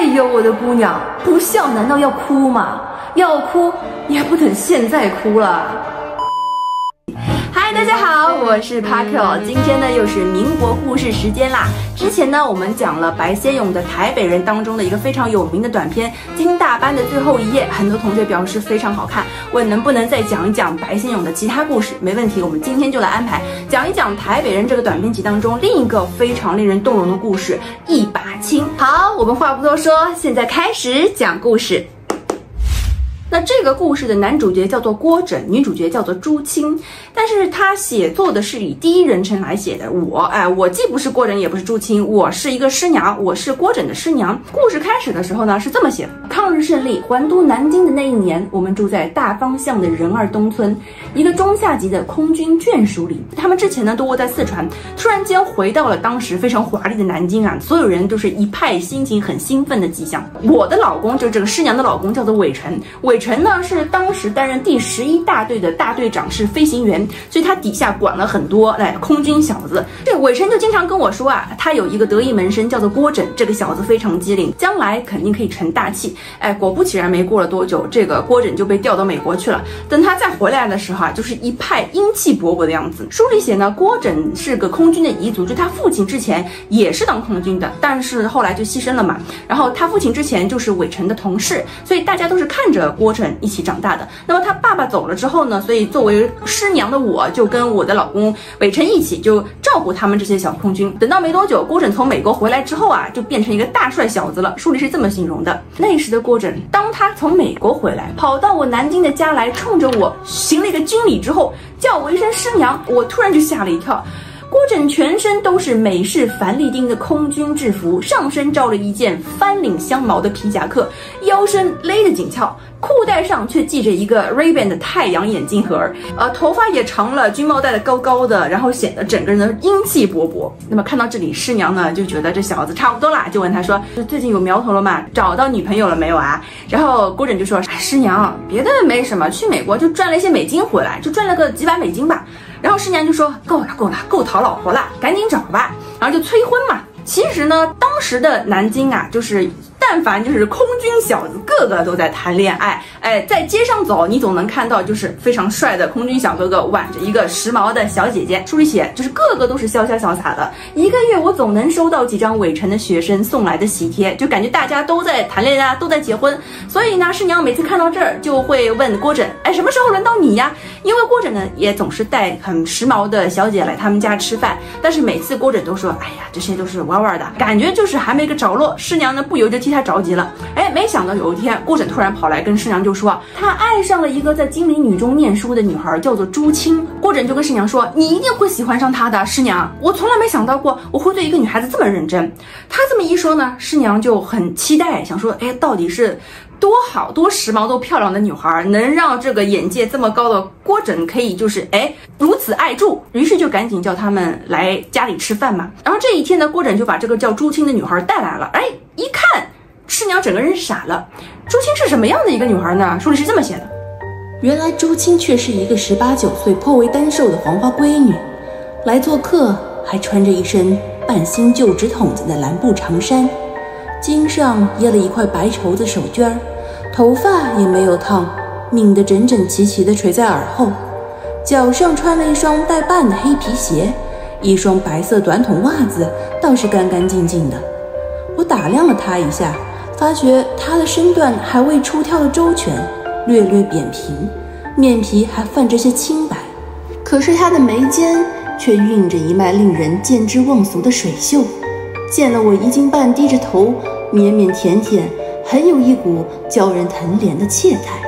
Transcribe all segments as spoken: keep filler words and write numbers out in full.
呦，我的姑娘，不笑难道要哭吗？要哭也不等现在哭了。嗨，大家好，我是 Parko， 今天呢又是民国故事时间啦。之前呢我们讲了白先勇的《台北人》当中的一个非常有名的短片《金大班的最后一夜》，很多同学表示非常好看，问能不能再讲一讲白先勇的其他故事。没问题，我们今天就来安排讲一讲《台北人》这个短片集当中另一个非常令人动容的故事《一把青》。好，我们话不多说，现在开始讲故事。那这个故事的男主角叫做郭枕，女主角叫做朱青，但是他写作的是以第一人称来写的。我，哎，我既不是郭枕，也不是朱青，我是一个师娘，我是郭枕的师娘。故事开始的时候呢，是这么写的：抗日胜利还都南京的那一年，我们住在大方向的仁二东村，一个中下级的空军眷属里。他们之前呢都窝在四川，突然间回到了当时非常华丽的南京啊，所有人都是一派心情很兴奋的迹象。我的老公，就是这个师娘的老公，叫做韦晨，韦陈呢是当时担任第十一大队的大队长，是飞行员，所以他底下管了很多哎空军小子。这韦陈就经常跟我说啊，他有一个得意门生叫做郭枕，这个小子非常机灵，将来肯定可以成大器。哎，果不其然，没过了多久，这个郭枕就被调到美国去了。等他再回来的时候啊，就是一派英气勃勃的样子。书里写呢，郭枕是个空军的遗族，就他父亲之前也是当空军的，但是后来就牺牲了嘛。然后他父亲之前就是韦陈的同事，所以大家都是看着郭枕一起长大的。那么他爸爸走了之后呢，所以作为师娘的我就跟我的老公韦晨一起就照顾他们这些小空军。等到没多久，郭枕从美国回来之后啊，就变成一个大帅小子了。书里是这么形容的：那时的郭枕，当他从美国回来，跑到我南京的家来，冲着我行了一个军礼之后，叫我一声师娘，我突然就吓了一跳。郭枕全身都是美式凡利丁的空军制服，上身罩了一件翻领香毛的皮夹克，腰身勒得紧俏，裤带上却系着一个 Ray-Ban 的太阳眼镜盒，呃，头发也长了，军帽戴得高高的，然后显得整个人的英气勃勃。那么看到这里，师娘呢就觉得这小子差不多啦，就问他说：“最近有苗头了吗？找到女朋友了没有啊？”然后郭枕就说：“哎，师娘，别的没什么，去美国就赚了一些美金回来，就赚了个几百美金吧。”然后师娘就说：“够了，够了，够讨老婆了，赶紧找吧。”然后就催婚嘛。其实呢，当时的南京啊，就是但凡就是空军小子，个个都在谈恋爱。哎，在街上走，你总能看到就是非常帅的空军小哥哥挽着一个时髦的小姐姐。书里写，就是个个都是潇潇洒洒的。一个月我总能收到几张韦晨的学生送来的喜帖，就感觉大家都在谈恋爱，都在结婚。所以呢，师娘每次看到这儿就会问郭枕：“哎，什么时候轮到你呀？”因为郭枕呢也总是带很时髦的小姐来他们家吃饭，但是每次郭枕都说：“哎呀，这些都是玩玩的，感觉就是还没个着落。”师娘呢不由得替他着急了。哎，没想到有一天，郭枕突然跑来跟师娘就说，他爱上了一个在金陵女中念书的女孩，叫做朱青。郭枕就跟师娘说：“你一定会喜欢上她的，师娘，我从来没想到过我会对一个女孩子这么认真。”他这么一说呢，师娘就很期待，想说：“哎，到底是多好多时髦多漂亮的女孩，能让这个眼界这么高的郭枕可以就是哎如此爱住。”于是就赶紧叫他们来家里吃饭嘛。然后这一天呢，郭枕就把这个叫朱青的女孩带来了。哎，一看师娘整个人傻了。朱青是什么样的一个女孩呢？书里是这么写的： 原来朱青却是一个十八九岁颇为单瘦的黄花闺女，来做客还穿着一身半新旧直筒子的蓝布长衫，襟上掖了一块白绸子手绢儿，头发也没有烫，拧得整整齐齐地垂在耳后，脚上穿了一双带绊的黑皮鞋，一双白色短筒袜子倒是干干净净的。我打量了她一下，发觉她的身段还未出挑的周全，略略扁平，面皮还泛着些青白，可是她的眉间却蕴着一脉令人见之忘俗的水袖。见了我一斤半低着头，绵绵甜甜，很有一股叫人疼怜的怯态。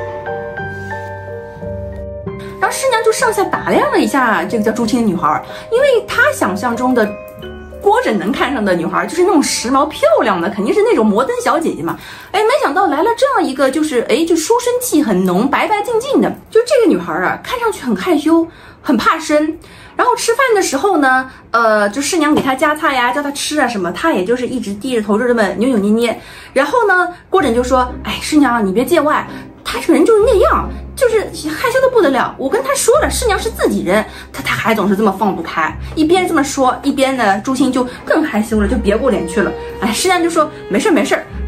然后师娘就上下打量了一下这个叫朱青的女孩，因为她想象中的郭枕能看上的女孩就是那种时髦漂亮的，肯定是那种摩登小姐姐嘛。哎，没想到来了这样一个就是哎就书生气很浓，白白净净的。就这个女孩啊，看上去很害羞，很怕生。然后吃饭的时候呢，呃，就师娘给她夹菜呀，叫她吃啊什么，她也就是一直低着头就这么扭扭捏捏。然后呢，郭枕就说：“哎，师娘你别见外，她这个人就是那样，就是害羞的不得了。我跟她说了，师娘是自己人，她她还总是这么放不开。”一边这么说，一边呢，朱青就更害羞了，就别过脸去了。哎，师娘就说：“没事没事，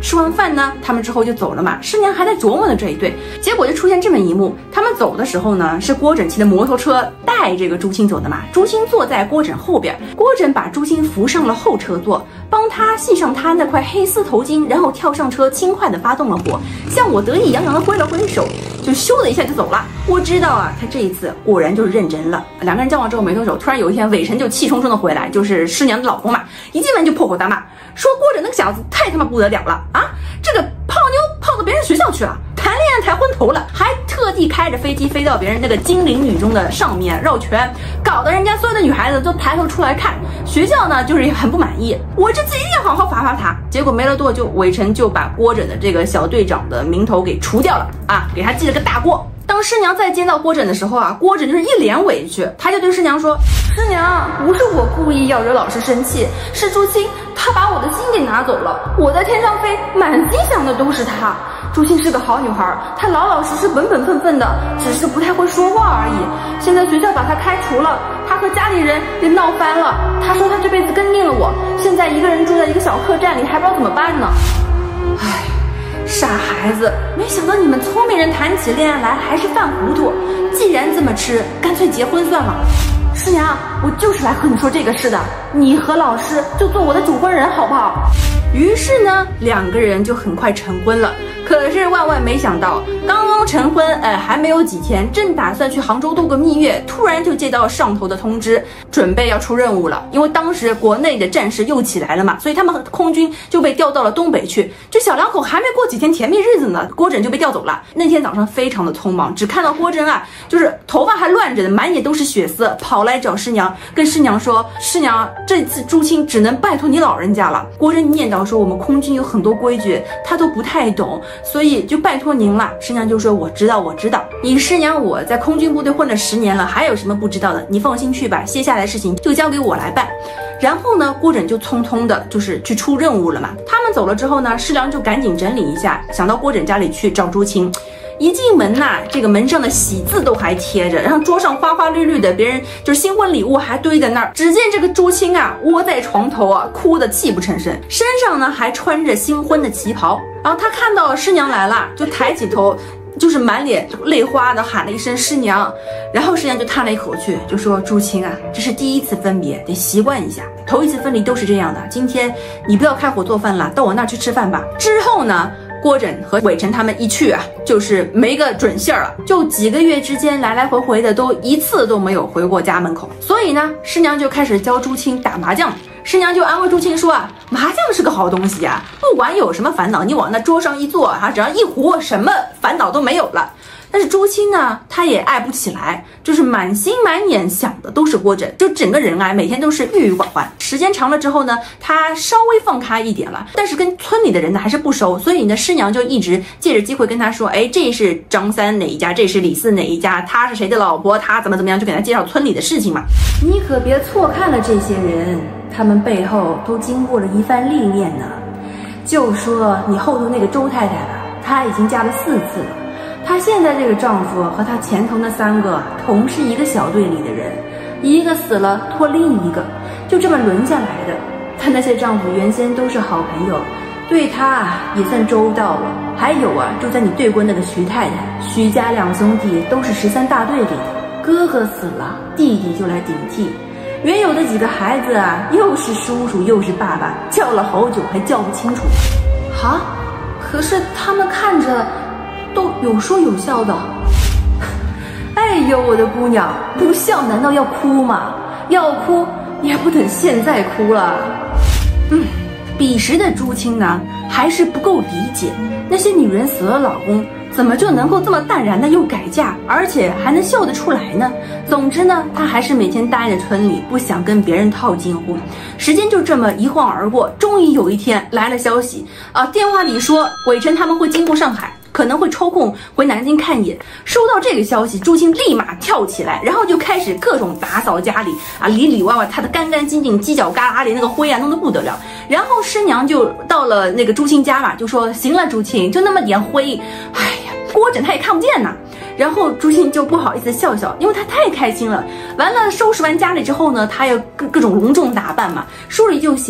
吃完饭呢，他们之后就走了嘛。师娘还在琢磨着这一对，结果就出现这么一幕：他们走的时候呢，是郭枕骑的摩托车带这个朱青走的嘛。朱青坐在郭枕后边，郭枕把朱青扶上了后车座，帮他系上他那块黑丝头巾，然后跳上车，轻快地发动了火，向我得意洋洋地挥了挥手，就咻的一下就走了。我知道啊，他这一次果然就是认真了。两个人交往之后没多久，突然有一天，伟晨就气冲冲的回来，就是师娘的老公嘛，一进门就破口大骂，说郭枕那个小子太他妈不得了了啊！这个泡妞泡到别人学校去了，谈恋爱谈昏头了，还特地开着飞机飞到别人那个精灵女中的上面绕圈，搞得人家所有的女孩子都抬头出来看。学校呢就是很不满意，我这次一定要好好罚罚他。结果没了多久，伟晨就把郭枕的这个小队长的名头给除掉了啊，给他记了个大过。当师娘再见到郭枕的时候啊，郭枕就是一脸委屈，他就对师娘说：“师娘，不是我故意要惹老师生气，是朱青他把我的心给拿走了，我在天上飞，满心想的都是他。朱青是个好女孩，她老老实实、本本分分的，只是不太会说话而已。现在学校把她开除了，她和家里人也闹翻了。她说她这辈子跟定了我，现在一个人住在一个小客栈里，还不知道怎么办呢。唉。”傻孩子，没想到你们聪明人谈起恋爱来还是犯糊涂。既然这么吃，干脆结婚算了。师娘，我就是来和你说这个事的，你和老师就做我的主婚人好不好？于是呢，两个人就很快成婚了。可是万万没想到，刚刚成婚，哎，还没有几天，正打算去杭州度个蜜月，突然就接到上头的通知，准备要出任务了。因为当时国内的战事又起来了嘛，所以他们空军就被调到了东北去。这小两口还没过几天甜蜜日子呢，郭枕就被调走了。那天早上非常的匆忙，只看到郭枕啊，就是头发还乱着的，满眼都是血色，跑来找师娘，跟师娘说：“师娘，这次朱青只能拜托你老人家了。”郭枕念叨说：“我们空军有很多规矩，他都不太懂。”所以就拜托您了。师娘就说：“我知道，我知道，你师娘我在空军部队混了十年了，还有什么不知道的？你放心去吧，接下来的事情就交给我来办。”然后呢，郭枕就匆匆的就是去出任务了嘛。他们走了之后呢，师娘就赶紧整理一下，想到郭枕家里去找朱青。一进门呐、啊，这个门上的喜字都还贴着，然后桌上花花绿绿的，别人就是新婚礼物还堆在那儿。只见这个朱青啊，窝在床头啊，哭得泣不成声，身上呢还穿着新婚的旗袍。然后他看到师娘来了，就抬起头，就是满脸泪花的喊了一声师娘。然后师娘就叹了一口气，就说：“朱青啊，这是第一次分别，得习惯一下。头一次分离都是这样的。今天你不要开火做饭了，到我那儿去吃饭吧。”之后呢，郭枕和伟晨他们一去啊，就是没个准信儿了，就几个月之间来来回回的，都一次都没有回过家门口。所以呢，师娘就开始教朱青打麻将。师娘就安慰朱青说啊，麻将是个好东西啊，不管有什么烦恼，你往那桌上一坐啊，只要一胡，什么烦恼都没有了。但是朱青呢，他也爱不起来，就是满心满眼想的都是郭枕，就整个人啊，每天都是郁郁寡欢。时间长了之后呢，他稍微放开一点了，但是跟村里的人呢还是不熟，所以呢，师娘就一直借着机会跟他说，哎，这是张三哪一家，这是李四哪一家，他是谁的老婆，他怎么怎么样，就给他介绍村里的事情嘛。 你可别错看了这些人，他们背后都经过了一番历练呢。就说你后头那个周太太吧，她已经嫁了四次了。她现在这个丈夫和她前头那三个同是一个小队里的人，一个死了拖另一个，就这么轮下来的。她那些丈夫原先都是好朋友，对她啊也算周到了。还有啊，住在你对过那个徐太太，徐家两兄弟都是十三大队里的，哥哥死了，弟弟就来顶替。原有的几个孩子啊，又是叔叔又是爸爸，叫了好久还叫不清楚。哈，可是他们看着都有说有笑的。哎呦，我的姑娘，不笑难道要哭吗？要哭也不等现在哭了。嗯，彼时的朱青呢，还是不够理解那些女人死了老公，怎么就能够这么淡然的又改嫁，而且还能笑得出来呢？总之呢，她还是每天待在村里，不想跟别人套近乎。时间就这么一晃而过，终于有一天来了消息啊，电话里说伟晨他们会经过上海，可能会抽空回南京看一眼。收到这个消息，朱青立马跳起来，然后就开始各种打扫家里啊，里里外外擦得干干净净，犄角旮旯里那个灰啊弄得不得了。然后师娘就到了那个朱青家嘛，就说行了，朱青就那么点灰，哎呀，郭枕他也看不见呐。然后朱青就不好意思笑笑，因为他太开心了。完了收拾完家里之后呢，他要各各种隆重打扮嘛，书里就写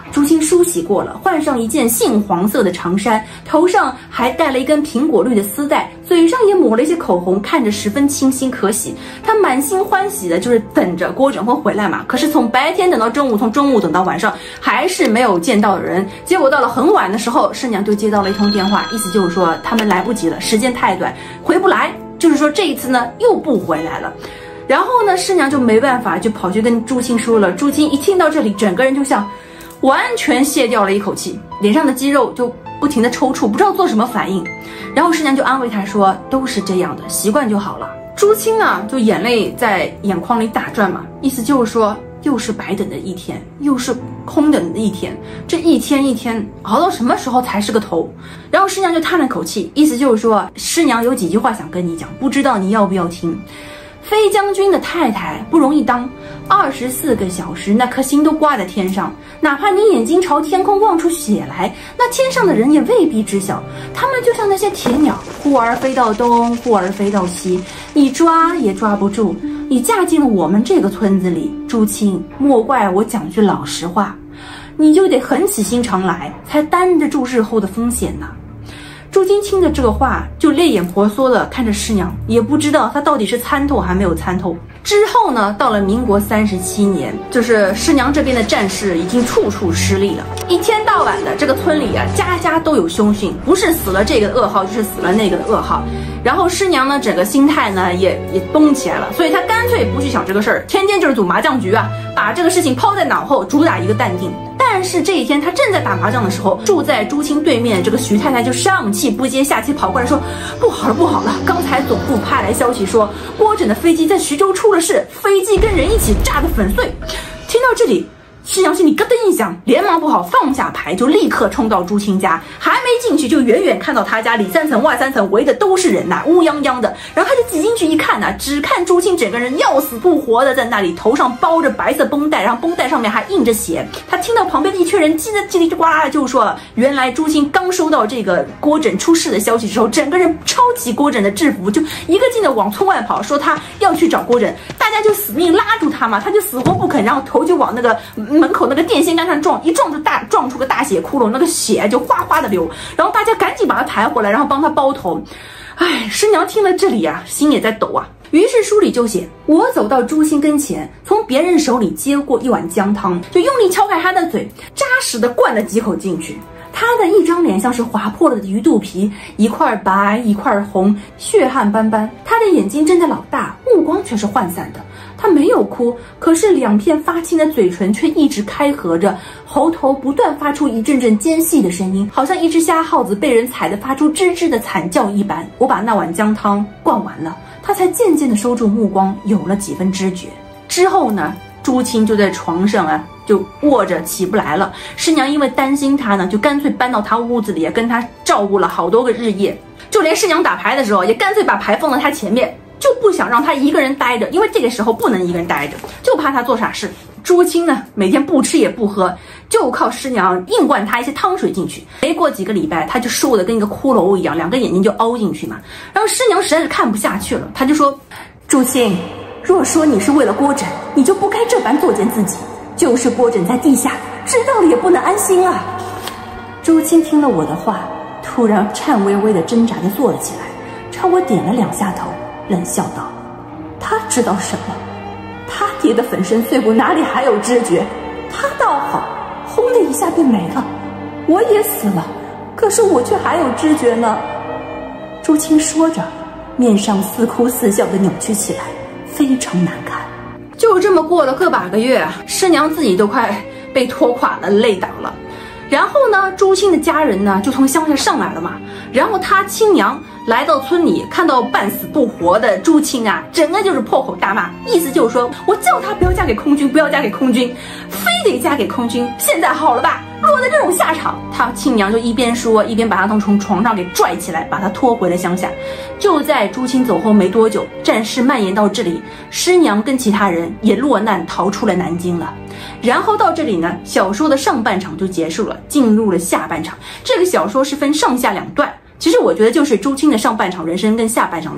朱青梳洗过了，换上一件杏黄色的长衫，头上还戴了一根苹果绿的丝带，嘴上也抹了一些口红，看着十分清新可喜。他满心欢喜的就是等着郭枕会回来嘛。可是从白天等到中午，从中午等到晚上，还是没有见到人。结果到了很晚的时候，师娘就接到了一通电话，意思就是说他们来不及了，时间太短，回不来。就是说这一次呢又不回来了。然后呢，师娘就没办法，就跑去跟朱青说了。朱青一听到这里，整个人就像完全卸掉了一口气，脸上的肌肉就不停的抽搐，不知道做什么反应。然后师娘就安慰他说，都是这样的，习惯就好了。朱青啊，就眼泪在眼眶里打转嘛，意思就是说，又是白等的一天，又是空等的一天，这一天一天熬到什么时候才是个头？然后师娘就叹了口气，意思就是说，师娘有几句话想跟你讲，不知道你要不要听。飞将军的太太不容易当，二十四个小时那颗心都挂在天上，哪怕你眼睛朝天空望出血来，那天上的人也未必知晓。他们就像那些铁鸟，忽而飞到东，忽而飞到西，你抓也抓不住。你嫁进了我们这个村子里，朱青，莫怪我讲句老实话，你就得狠起心肠来，才担得住日后的风险呢。朱青听着这个话，就泪眼婆娑的看着师娘，也不知道她到底是参透还没有参透。之后呢，到了民国三十七年，就是师娘这边的战事已经处处失利了，一天到晚的这个村里啊，家家都有凶讯，不是死了这个的噩耗，就是死了那个的噩耗。然后师娘呢，整个心态呢也也崩起来了，所以她干脆不去想这个事儿，天天就是组麻将局啊，把这个事情抛在脑后，主打一个淡定。但是这一天，他正在打麻将的时候，住在朱青对面这个徐太太就上气不接下气跑过来说：“不好了，不好了！刚才总部派来消息说，郭枕的飞机在徐州出了事，飞机跟人一起炸得粉碎。”听到这里，师娘心里咯噔一响，连忙不好放下牌，就立刻冲到朱青家。还没进去，就远远看到他家里三层外三层围的都是人呐、啊，乌泱泱的。然后他就挤进去一看呐、啊，只看朱青整个人要死不活的在那里，头上包着白色绷带，然后绷带上面还印着血。他听到旁边的一群人叽里叽里呱啦的就说，原来朱青刚收到这个郭枕出事的消息之后，整个人抄起郭枕的制服，就一个劲的往村外跑，说他要去找郭枕。大家就死命拉住他嘛，他就死活不肯，然后头就往那个门口那个电线杆上撞，一撞就大撞出个大血窟窿，那个血就哗哗的流。然后大家赶紧把他抬回来，然后帮他包头。哎，师娘听了这里啊，心也在抖啊。于是书里就写，我走到朱青跟前，从别人手里接过一碗姜汤，就用力敲开他的嘴，扎实的灌了几口进去。他的一张脸像是划破了的鱼肚皮，一块白一块红，血汗斑斑。他的眼睛睁得老大，目光却是涣散的。他没有哭，可是两片发青的嘴唇却一直开合着，喉头不断发出一阵阵尖细的声音，好像一只瞎耗子被人踩得发出吱吱的惨叫一般。我把那碗姜汤灌完了，他才渐渐地收住目光，有了几分知觉。之后呢，朱青就在床上啊，就卧着起不来了。师娘因为担心他呢，就干脆搬到他屋子里啊，跟他照顾了好多个日夜。就连师娘打牌的时候，也干脆把牌放在他前面，就不想让他一个人待着，因为这个时候不能一个人待着，就怕他做傻事。朱青呢，每天不吃也不喝，就靠师娘硬灌他一些汤水进去。没过几个礼拜，他就瘦的跟一个骷髅一样，两个眼睛就凹进去嘛。然后师娘实在是看不下去了，他就说：“朱青，若说你是为了郭枕，你就不该这般作践自己。就是郭枕在地下，知道了也不能安心啊。”朱青听了我的话，突然颤巍巍的挣扎着坐了起来，朝我点了两下头，冷笑道：“他知道什么？他爹的粉身碎骨哪里还有知觉？他倒好，轰的一下便没了。我也死了，可是我却还有知觉呢。”朱青说着，面上似哭似笑的扭曲起来，非常难看。就这么过了个把个月，师娘自己都快被拖垮了，累倒了。然后呢，朱青的家人呢就从乡下上来了嘛。然后他亲娘来到村里，看到半死不活的朱青啊，整个就是破口大骂，意思就是说，我叫她不要嫁给空军，不要嫁给空军，非得嫁给空军。现在好了吧，落得这种下场。他亲娘就一边说，一边把他从床上给拽起来，把他拖回了乡下。就在朱青走后没多久，战事蔓延到这里，师娘跟其他人也落难逃出了南京了。然后到这里呢，小说的上半场就结束了，进入了下半场。这个小说是分上下两段，其实我觉得就是朱青的上半场人生跟下半场人生。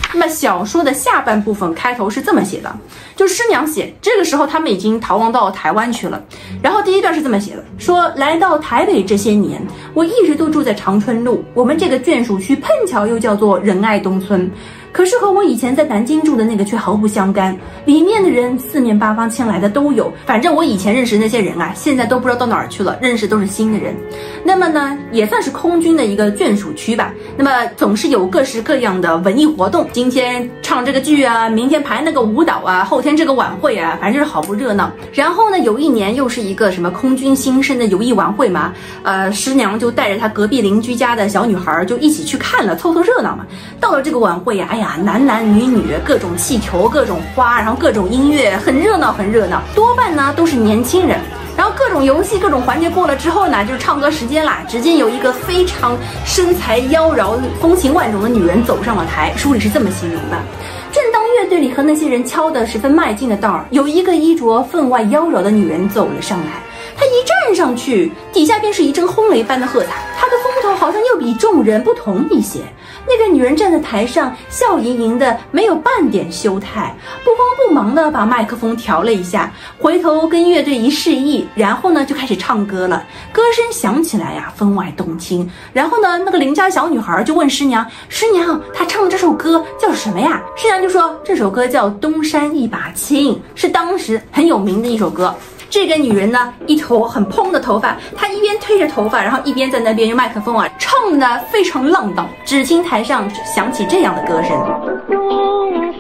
那么小说的下半部分开头是这么写的，就师娘写，这个时候他们已经逃亡到台湾去了。然后第一段是这么写的，说来到台北这些年，我一直都住在长春路，我们这个眷属区碰巧又叫做仁爱东村。可是和我以前在南京住的那个却毫不相干，里面的人四面八方迁来的都有，反正我以前认识那些人啊，现在都不知道到哪儿去了，认识都是新的人。那么呢，也算是空军的一个眷属区吧。那么总是有各式各样的文艺活动，今天唱这个剧啊，明天排那个舞蹈啊，后天这个晚会啊，反正就是好不热闹。然后呢，有一年又是一个什么空军新生的游艺晚会嘛，呃，师娘就带着她隔壁邻居家的小女孩就一起去看了，凑凑热闹嘛。到了这个晚会呀、啊，哎呀。男男女女，各种气球，各种花，然后各种音乐，很热闹，很热闹。多半呢都是年轻人。然后各种游戏、各种环节过了之后呢，就是唱歌时间啦。只见有一个非常身材妖娆、风情万种的女人走上了台，书里是这么形容的。正当乐队里和那些人敲得十分卖劲的道儿，有一个衣着分外妖娆的女人走了上来。她一站上去，底下便是一阵轰雷般的喝彩。她的风头好像又比众人不同一些。那个女人站在台上，笑盈盈的，没有半点羞态，不慌不忙的把麦克风调了一下，回头跟乐队一示意，然后呢就开始唱歌了。歌声响起来呀、啊，分外动听。然后呢，那个邻家小女孩就问师娘：“师娘，她唱的这首歌叫什么呀？”师娘就说：“这首歌叫《东山一把青》，是当时很有名的一首歌。”这个女人呢，一头很蓬的头发，她一边推着头发，然后一边在那边用麦克风啊唱的非常浪荡。只听台上响起这样的歌声：东山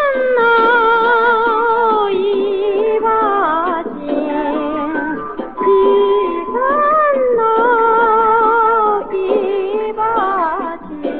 啊，一把青，西山啊，一把青，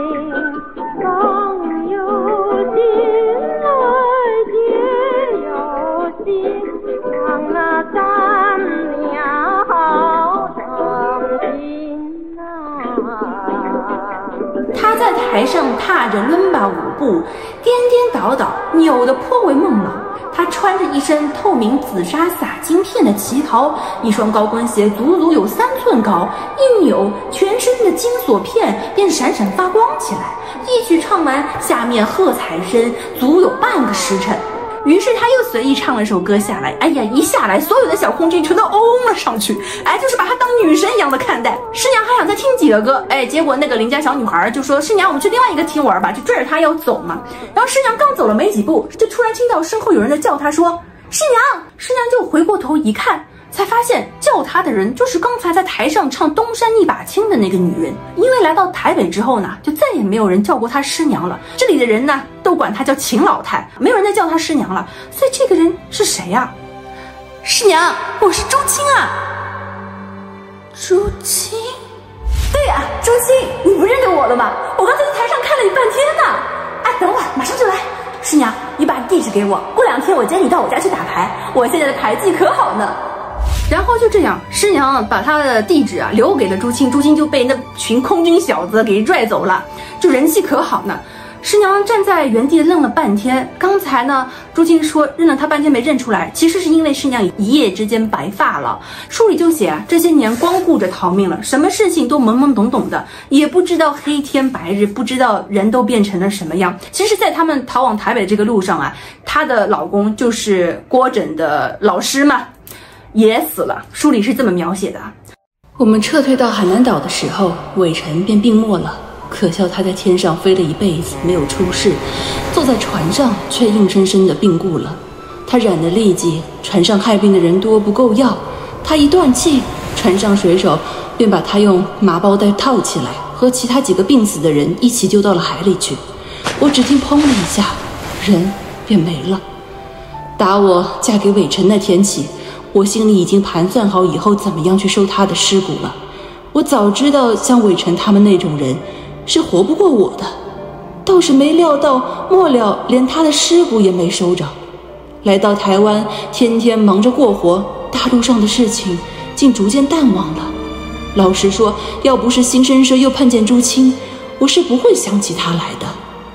上有心来也有心。那咱俩好成亲啊！他在台上踏着伦巴舞步，颠颠倒倒，扭得颇为梦朗。他穿着一身透明紫纱撒金片的旗袍，一双高跟鞋足足有三寸高，一扭，全身的金锁片便闪闪发光起来。一曲唱完，下面喝彩声足有半个时辰。于是他又随意唱了首歌下来，哎呀，一下来，所有的小空军全都嗡了上去，哎，就是把她当女神一样的看待。师娘还想再听几个歌，哎，结果那个邻家小女孩就说：“师娘，我们去另外一个厅玩吧。”就追着她要走嘛。然后师娘刚走了没几步，就突然听到身后有人在叫她说：“师娘！”师娘就回过头一看，才发现叫她的人就是刚才在台上唱《东山一把青》的那个女人。因为来到台北之后呢，就再也没有人叫过她师娘了。这里的人呢，都管她叫秦老太，没有人再叫她师娘了。所以这个人是谁呀、啊？师娘，我是朱青啊。朱青？对呀、啊，朱青，你不认得我了吗？我刚才在台上看了你半天呢。哎，等会儿，马上就来。师娘，你把地址给我，过两天我接你到我家去打牌。我现在的牌技可好呢。然后就这样，师娘把她的地址啊留给了朱青，朱青就被那群空军小子给拽走了，就人气可好呢。师娘站在原地愣了半天，刚才呢，朱青说认了她半天没认出来，其实是因为师娘一夜之间白发了。书里就写啊，这些年光顾着逃命了，什么事情都懵懵懂懂的，也不知道黑天白日，不知道人都变成了什么样。其实，在他们逃往台北这个路上啊，她的老公就是郭枕的老师嘛，也死了。书里是这么描写的。 我们撤退到海南岛的时候，伟成便病没了。可笑他在天上飞了一辈子没有出事，坐在船上却硬生生的病故了。他染了痢疾，船上害病的人多不够药，他一断气，船上水手便把他用麻包袋套起来，和其他几个病死的人一起丢到了海里去。我只听砰了一下，人便没了。打我嫁给伟成那天起，我心里已经盘算好以后怎么样去收他的尸骨了。我早知道像伟成他们那种人是活不过我的，倒是没料到末了连他的尸骨也没收着。来到台湾，天天忙着过活，大陆上的事情竟逐渐淡忘了。老实说，要不是新生社又碰见朱青，我是不会想起他来的。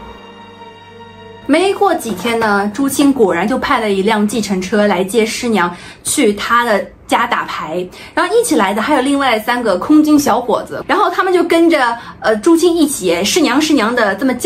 没过几天呢，朱青果然就派了一辆计程车来接师娘去他的家打牌，然后一起来的还有另外三个空军小伙子，然后他们就跟着呃朱青一起师娘师娘的这么叫，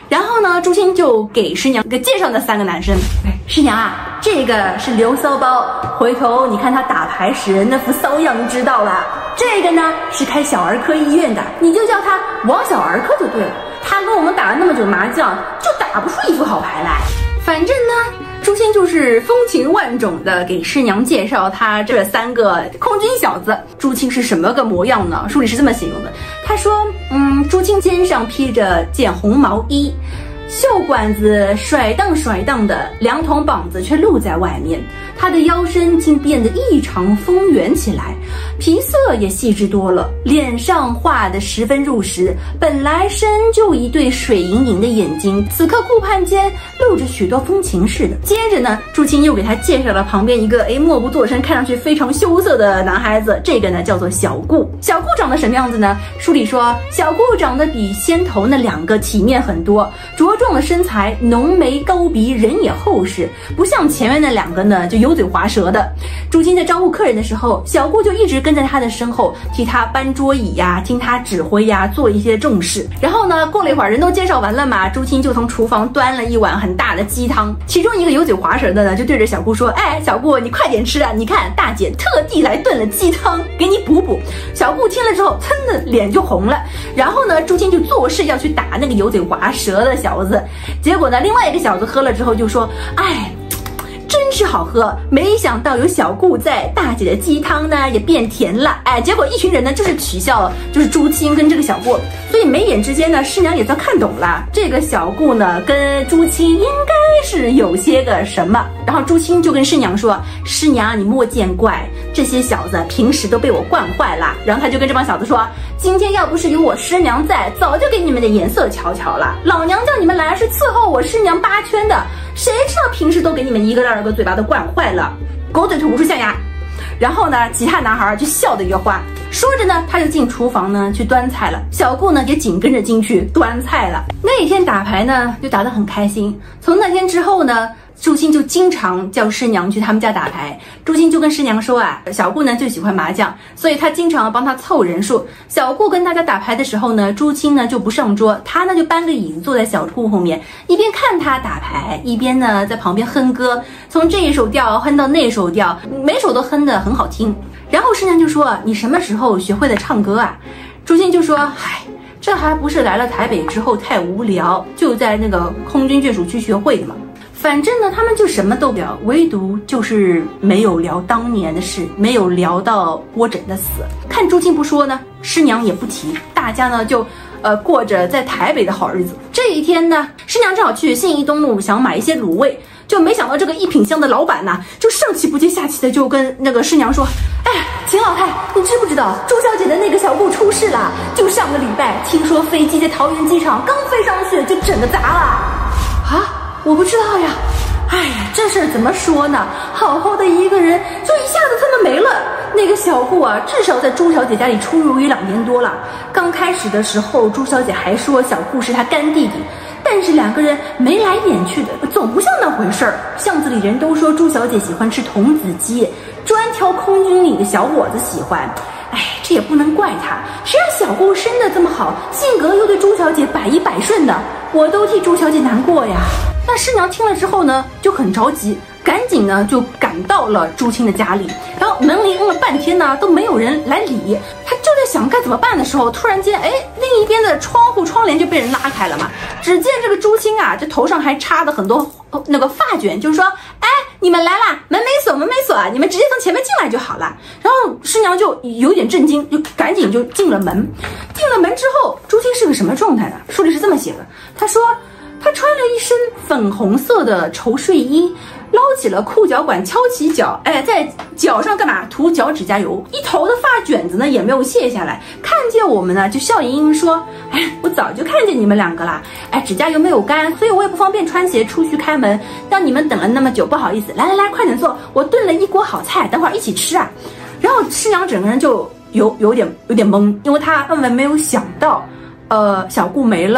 然后呢，朱青就给师娘给介绍那三个男生。哎，师娘啊，这个是刘骚包，回头你看他打牌时那副骚样就知道了。这个呢是开小儿科医院的，你就叫他王小儿科就对了。他跟我们打了那么久麻将，就打不出一副好牌来。反正呢，朱青就是风情万种的给师娘介绍他这三个空军小子。朱青是什么个模样呢？书里是这么形容的，他说，嗯，朱青肩上披着件红毛衣，袖管子甩荡甩荡的，两筒膀子却露在外面。他的腰身竟变得异常丰圆起来，皮色也细致多了，脸上画得十分入时。本来生就一对水盈盈的眼睛，此刻顾盼间露着许多风情似的。接着呢，朱青又给他介绍了旁边一个哎默不作声，看上去非常羞涩的男孩子，这个呢叫做小顾。小顾长得什么样子呢？书里说，小顾长得比先头那两个体面很多，茁壮的身材，浓眉高鼻，人也厚实，不像前面那两个呢就油嘴滑舌的。朱青在招呼客人的时候，小顾就一直跟在他的身后，替他搬桌椅呀，听他指挥呀，做一些重事。然后呢，过了一会儿，人都介绍完了嘛，朱青就从厨房端了一碗很大的鸡汤。其中一个油嘴滑舌的呢，就对着小顾说：“哎，小顾，你快点吃啊！你看大姐特地来炖了鸡汤，给你补补。”小顾听了之后，噌的脸就红了。然后呢，朱青就做事要去打那个油嘴滑舌的小子。结果呢，另外一个小子喝了之后就说：“哎。”真是好喝，没想到有小顾在，大姐的鸡汤呢也变甜了。哎，结果一群人呢就是取笑，就是朱青跟这个小顾，所以眉眼之间呢，师娘也算看懂了，这个小顾呢跟朱青应该是有些个什么。然后朱青就跟师娘说：“师娘，你莫见怪，这些小子平时都被我惯坏了。”然后他就跟这帮小子说：“今天要不是有我师娘在，早就给你们的颜色瞧瞧了。老娘叫你们来是伺候我师娘八圈的，谁知道平时都给你们一个二个嘴巴都惯坏了，狗嘴吐不出象牙。”然后呢，其他男孩就笑得越欢。说着呢，他就进厨房呢去端菜了。小顾呢也紧跟着进去端菜了。那一天打牌呢就打得很开心。从那天之后呢，朱青就经常叫师娘去他们家打牌。朱青就跟师娘说啊，小顾呢就喜欢麻将，所以他经常帮他凑人数。小顾跟大家打牌的时候呢，朱青呢就不上桌，他呢就搬个椅子坐在小顾后面，一边看他打牌，一边呢在旁边哼歌，从这一首调哼到那首调，每首都哼得很好听。然后师娘就说：“你什么时候学会了唱歌啊？”朱青就说：“嗨，这还不是来了台北之后太无聊，就在那个空军眷属区学会的嘛。”反正呢，他们就什么都聊，唯独就是没有聊当年的事，没有聊到郭枕的死。看朱青不说呢，师娘也不提，大家呢就呃过着在台北的好日子。这一天呢，师娘正好去信义东路想买一些卤味，就没想到这个一品香的老板呢，就上气不接下气的就跟那个师娘说：“哎，秦老太，你知不知道朱小姐的那个小顾出事了？就上个礼拜，听说飞机在桃园机场刚飞上去，就整个砸了。”啊？我不知道呀，哎呀，这事儿怎么说呢？好好的一个人，就一下子这么没了。那个小顾啊，至少在朱小姐家里出入于两年多了。刚开始的时候，朱小姐还说小顾是她干弟弟，但是两个人眉来眼去的，总不像那回事儿。巷子里人都说朱小姐喜欢吃童子鸡，专挑空军里的小伙子喜欢。哎，这也不能怪他，谁让小顾生的这么好，性格又对朱小姐百依百顺的，我都替朱小姐难过呀。那师娘听了之后呢，就很着急，赶紧呢就赶到了朱青的家里，然后门铃摁了半天呢都没有人来理，他就在想该怎么办的时候，突然间，哎，另一边的窗户窗帘就被人拉开了嘛。只见这个朱青啊，这头上还插的很多那个发卷，就是说，哎，你们来啦，门没锁，门没锁啊，你们直接从前面进来就好了。然后师娘就有点震惊，就赶紧就进了门。进了门之后，朱青是个什么状态呢？书里是这么写的，他说。他穿了一身粉红色的绸睡衣，捞起了裤脚管，敲起脚，哎，在脚上干嘛？涂脚指甲油，一头的发卷子呢也没有卸下来。看见我们呢，就笑盈盈说：“哎，我早就看见你们两个啦，哎，指甲油没有干，所以我也不方便穿鞋出去开门，让你们等了那么久，不好意思。来来来，快点坐，我炖了一锅好菜，等会儿一起吃啊。”然后师娘整个人就有有点有点懵，因为她万万没有想到，呃，小顾没了。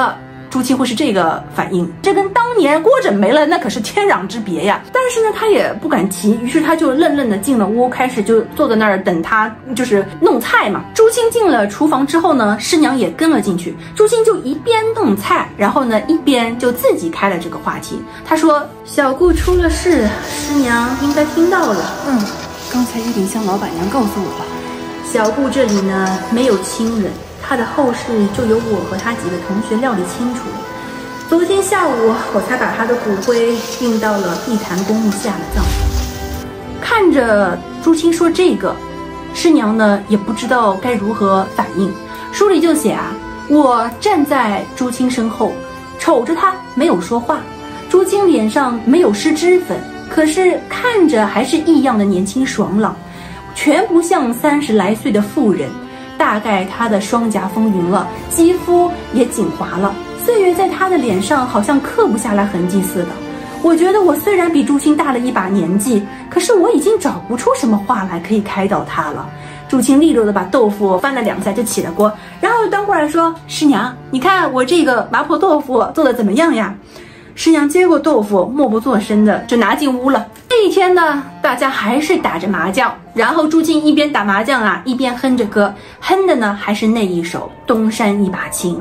朱青会是这个反应，这跟当年郭枕没了那可是天壤之别呀。但是呢，他也不敢提，于是他就愣愣的进了屋，开始就坐在那儿等他就是弄菜嘛。朱青进了厨房之后呢，师娘也跟了进去。朱青就一边弄菜，然后呢一边就自己开了这个话题。他说：“小顾出了事，师娘应该听到了。 嗯，刚才玉林香老板娘告诉我了， 小顾这里呢没有亲人，他的后事就由我和他几个同学料理清楚了。昨天下午我才把他的骨灰运到了碧潭公墓下了葬。”看着朱青说这个，师娘呢也不知道该如何反应。书里就写啊，我站在朱青身后，瞅着他没有说话。朱青脸上没有施脂粉，可是看着还是异样的年轻爽朗，全不像三十来岁的妇人。大概她的双颊丰腴了，肌肤也紧滑了，岁月在她的脸上好像刻不下来痕迹似的。我觉得我虽然比朱青大了一把年纪，可是我已经找不出什么话来可以开导她了。朱青利落的把豆腐翻了两下就起了锅，然后端过来说：“师娘，你看我这个麻婆豆腐做的怎么样呀？”师娘接过豆腐，默不作声的就拿进屋了。这一天呢，大家还是打着麻将，然后朱青一边打麻将啊，一边哼着歌，哼的呢还是那一首《东山一把青》。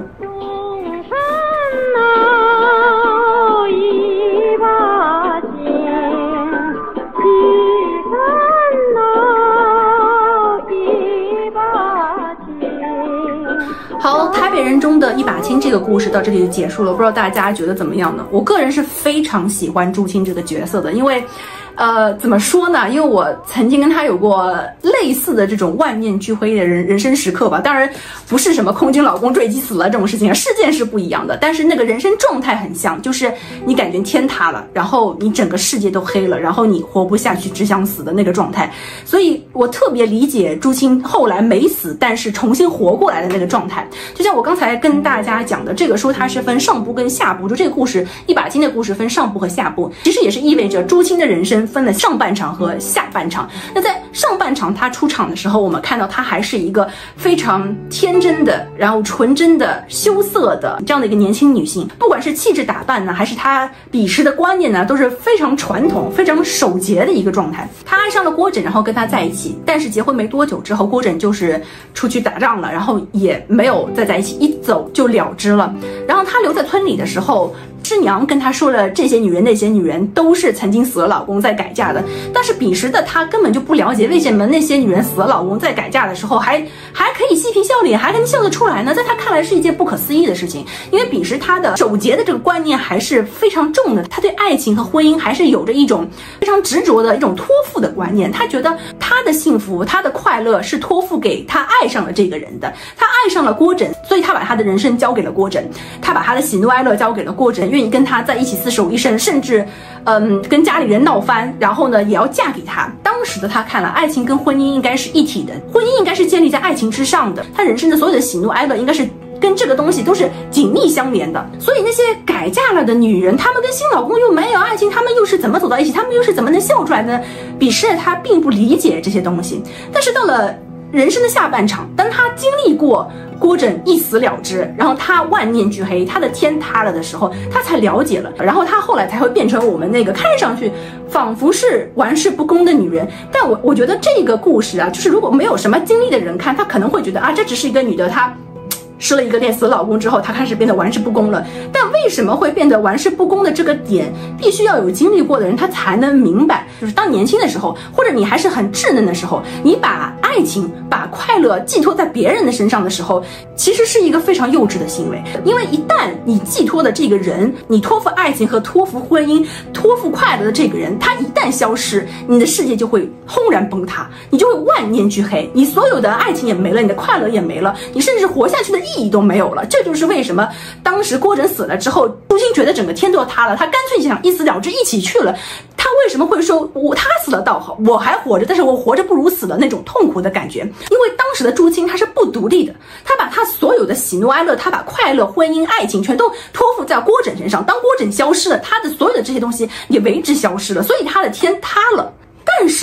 好，台北人中的一把青这个故事到这里就结束了，不知道大家觉得怎么样呢？我个人是非常喜欢朱青这个角色的，因为呃，怎么说呢？因为我曾经跟他有过类似的这种万念俱灰的人人生时刻吧。当然不是什么空军老公坠机死了这种事情，事件是不一样的，但是那个人生状态很像，就是你感觉天塌了，然后你整个世界都黑了，然后你活不下去，只想死的那个状态。所以我特别理解朱青后来没死，但是重新活过来的那个状态。就像我刚才跟大家讲的，这个书它是分上部跟下部，就这个故事一把青的故事分上部和下部，其实也是意味着朱青的人生分了上半场和下半场。那在上半场他出场的时候，我们看到他还是一个非常天真的，然后纯真的、羞涩的这样的一个年轻女性，不管是气质打扮呢，还是她彼时的观念呢，都是非常传统、非常守节的一个状态。她爱上了郭枕，然后跟他在一起，但是结婚没多久之后，郭枕就是出去打仗了，然后也没有再在一起，一走就了之了。然后她留在村里的时候，师娘跟她说了，这些女人那些女人都是曾经死了老公再改嫁的，但是彼时的她根本就不了解为什么那些女人死了老公再改嫁的时候还还可以嬉皮笑脸，还能笑得出来呢？在她看来是一件不可思议的事情，因为彼时她的守节的这个观念还是非常重的，她对爱情和婚姻还是有着一种非常执着的一种托付的观念。她觉得她的幸福、她的快乐是托付给她爱上了这个人的，她爱上了郭枕，所以她把她的人生交给了郭枕，她把她的喜怒哀乐交给了郭枕，愿意跟他在一起厮守一生，甚至嗯跟家里人闹翻，然后呢也要嫁给他。当时的他看了，爱情跟婚姻应该是一体的，婚姻应该是建立在爱情之上的，他人生的所有的喜怒哀乐应该是跟这个东西都是紧密相连的。所以那些改嫁了的女人，她们跟新老公又没有爱情，她们又是怎么走到一起，她们又是怎么能笑出来的呢？彼时的她并不理解这些东西，但是到了人生的下半场，当她经历过郭枕一死了之，然后他万念俱灰，他的天塌了的时候，他才了解了，然后他后来才会变成我们那个看上去仿佛是玩世不恭的女人。但我我觉得这个故事啊，就是如果没有什么经历的人看，他可能会觉得啊，这只是一个女的，她失了一个恋死老公之后，她开始变得玩世不恭了。但为什么会变得玩世不恭的这个点，必须要有经历过的人他才能明白。就是当年轻的时候，或者你还是很稚嫩的时候，你把爱情、把快乐寄托在别人的身上的时候，其实是一个非常幼稚的行为。因为一旦你寄托的这个人，你托付爱情和托付婚姻、托付快乐的这个人，他一旦消失，你的世界就会轰然崩塌，你就会万念俱黑，你所有的爱情也没了，你的快乐也没了，你甚至活下去的意义都没有了。这就是为什么当时郭枕死了之后，朱青觉得整个天都要塌了，他干脆想一死了之，一起去了。他为什么会说我他死了倒好，我还活着，但是我活着不如死了那种痛苦的感觉？因为当时的朱青他是不独立的，他把他所有的喜怒哀乐，他把快乐、婚姻、爱情全都托付在郭枕身上。当郭枕消失了，他的所有的这些东西也为之消失了，所以他的天塌了。但是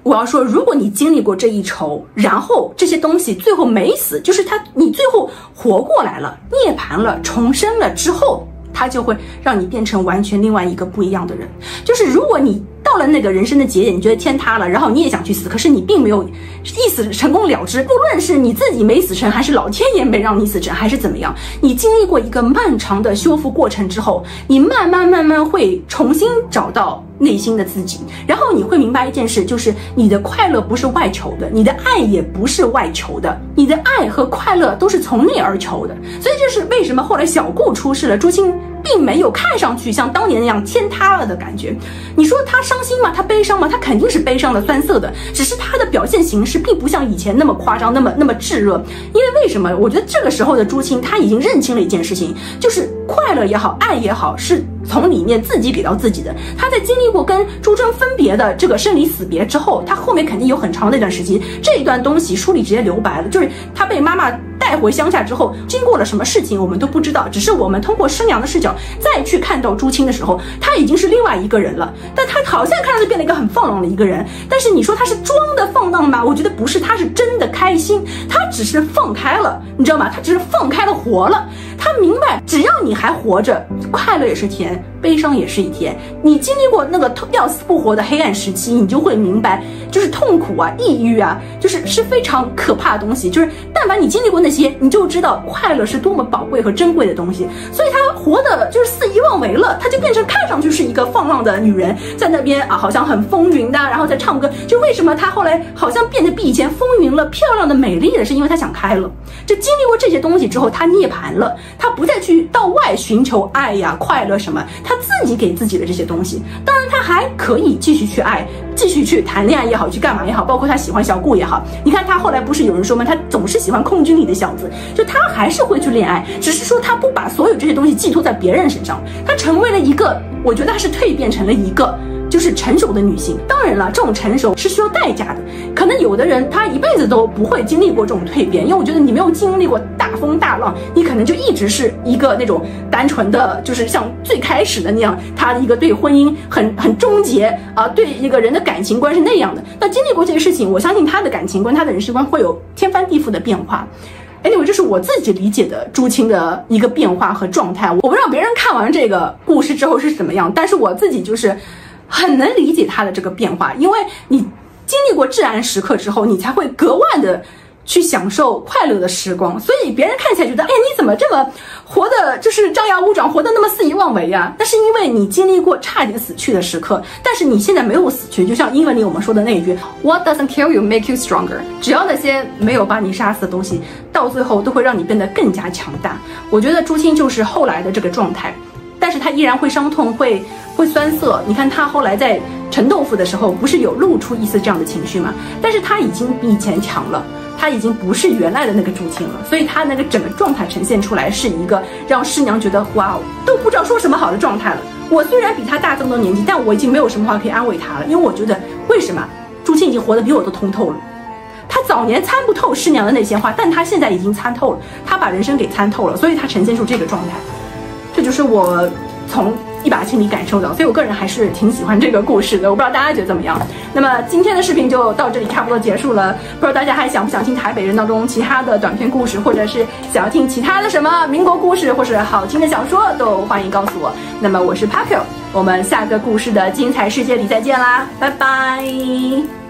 我要说，如果你经历过这一仇，然后这些东西最后没死，就是他你最后活过来了，涅槃了，重生了之后，他就会让你变成完全另外一个不一样的人。就是如果你到了那个人生的节点，你觉得天塌了，然后你也想去死，可是你并没有一死成功了之，不论是你自己没死成，还是老天爷没让你死成，还是怎么样，你经历过一个漫长的修复过程之后，你慢慢慢慢会重新找到内心的自己，然后你会明白一件事，就是你的快乐不是外求的，你的爱也不是外求的，你的爱和快乐都是从内而求的。所以这是为什么后来小顾出事了，朱青并没有看上去像当年那样天塌了的感觉。你说他伤心吗？他悲伤吗？他肯定是悲伤的、酸涩的，只是他的表现形式并不像以前那么夸张，那么那么炙热。因为为什么？我觉得这个时候的朱青他已经认清了一件事情，就是快乐也好，爱也好，是从里面自己给到自己的。他在经历过跟朱铮分别的这个生离死别之后，他后面肯定有很长的一段时期，这一段东西书里直接留白了，就是他被妈妈带回乡下之后，经过了什么事情我们都不知道，只是我们通过生娘的视角再去看到朱青的时候，他已经是另外一个人了。但他好像看上去变了一个很放浪的一个人，但是你说他是装的放浪吗？我觉得不是，他是真的开心，他只是放开了，你知道吗？他只是放开了，活了。他明白，只要你还活着，快乐也是甜，悲伤也是一天。你经历过那个要死不活的黑暗时期，你就会明白，就是痛苦啊、抑郁啊，就是是非常可怕的东西。就是但凡你经历过那些，你就知道快乐是多么宝贵和珍贵的东西。所以他活的就是肆意妄为了，他就变成看上去是一个放浪的女人，在那边啊好像很风云的，然后在唱歌。就为什么他后来好像变得比以前风云了、漂亮的、美丽的，是因为他想开了。就经历过这些东西之后，他涅槃了。他不再去到外寻求爱呀、快乐什么，他自己给自己的这些东西。当然，他还可以继续去爱，继续去谈恋爱也好，去干嘛也好，包括他喜欢小顾也好。你看他后来不是有人说吗？他总是喜欢空军里的小子，就他还是会去恋爱，只是说他不把所有这些东西寄托在别人身上，他成为了一个，我觉得他是蜕变成了一个。就是成熟的女性，当然了，这种成熟是需要代价的。可能有的人他一辈子都不会经历过这种蜕变，因为我觉得你没有经历过大风大浪，你可能就一直是一个那种单纯的，就是像最开始的那样，他的一个对婚姻很很终结啊、呃，对一个人的感情观是那样的。那经历过这个事情，我相信他的感情观、他的人生观会有天翻地覆的变化。Anyway， 这是我自己理解的朱青的一个变化和状态。我不知道别人看完这个故事之后是怎么样，但是我自己就是很能理解他的这个变化，因为你经历过至暗时刻之后，你才会格外的去享受快乐的时光。所以别人看起来觉得，哎，你怎么这么活的，就是张牙舞爪，活得那么肆意妄为啊？那是因为你经历过差点死去的时刻，但是你现在没有死去。就像英文里我们说的那一句 ，What doesn't kill you make you stronger。只要那些没有把你杀死的东西，到最后都会让你变得更加强大。我觉得朱青就是后来的这个状态。但是他依然会伤痛，会会酸涩。你看他后来在陈豆腐的时候，不是有露出一丝这样的情绪吗？但是他已经比以前强了，他已经不是原来的那个朱青了，所以他那个整个状态呈现出来是一个让师娘觉得哇，都不知道说什么好的状态了。我虽然比他大这么多年纪，但我已经没有什么话可以安慰他了，因为我觉得为什么朱青已经活得比我都通透了。他早年参不透师娘的那些话，但他现在已经参透了，他把人生给参透了，所以他呈现出这个状态。这就是我从一把青里感受到，所以我个人还是挺喜欢这个故事的。我不知道大家觉得怎么样。那么今天的视频就到这里差不多结束了。不知道大家还想不想听台北人当中其他的短篇故事，或者是想要听其他的什么民国故事，或是好听的小说，都欢迎告诉我。那么我是 Paco， 我们下个故事的精彩世界里再见啦，拜拜。